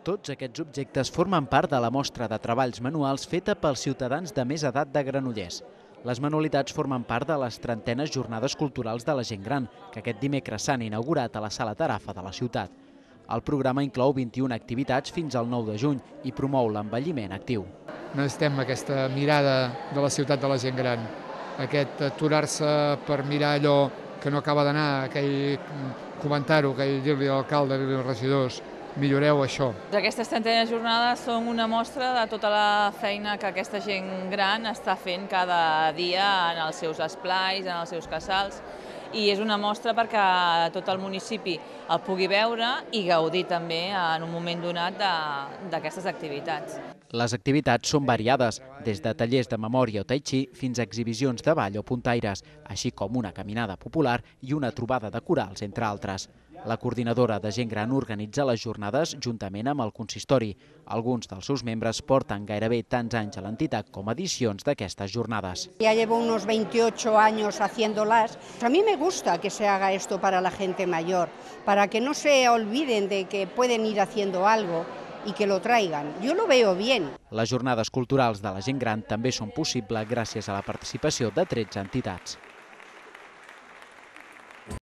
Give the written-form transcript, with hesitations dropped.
Tots aquests objectes formen part de la mostra de treballs manuals feta pels ciutadans de més edat de Granollers. Les manualitats formen part de les 30enes Jornades Culturals de la Gent Gran, que aquest dimecres s'han inaugurat a la Sala Tarafa de la ciutat. El programa inclou 21 activitats fins al 9 de juny i promou l'envelliment actiu. Necessitem aquesta mirada de la ciutat de la gent gran, aquest aturar-se per mirar allò que no acaba d'anar, aquell comentar-ho, aquell dir-li a l'alcalde, dir-li als regidors, milloreu això. Aquestes 30enes jornades són una mostra de tota la feina que aquesta gent gran està fent cada dia en els seus esplais, en els seus casals, i és una mostra perquè tot el municipi el pugui veure i gaudir també en un moment donat d'aquestes activitats. Les activitats són variades, des de tallers de memòria o tai chi fins a exhibicions de ball o puntaires, així com una caminada popular i una trobada de corals, entre altres. La coordinadora de Gent Gran organitza les jornades juntament amb el consistori. Alguns dels seus membres porten gairebé tants anys a l'entitat com edicions d'aquestes jornades. Ya llevo unos 28 años haciéndolas. A mí me gusta que se haga esto para la gente mayor, para que no se olviden de que pueden ir haciendo algo y que lo traigan. Yo lo veo bien. Les jornades culturals de la gent gran també són possibles gràcies a la participació de 13 entitats.